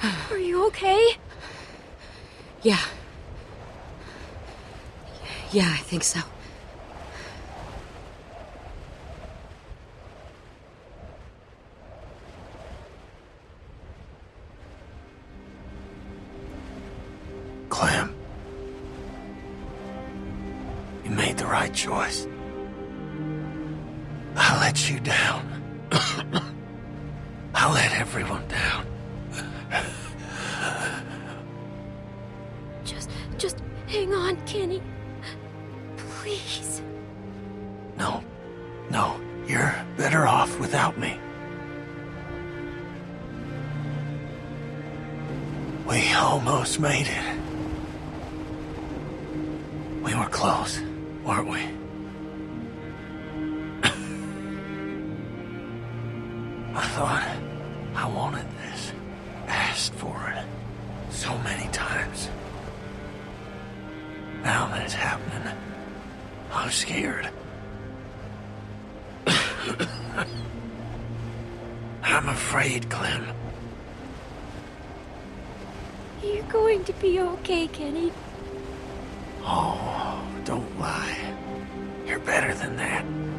Are you okay? Yeah. Yeah, I think so. Clem. You made the right choice. I let you down. I let everyone down. Just hang on, Kenny. Please. No. You're better off without me. We almost made it. We were close, weren't we? I thought I wanted this. Asked for it. So many times. Now that it's happening, I'm scared. I'm afraid, Clem. You're going to be okay, Kenny. Oh, don't lie. You're better than that.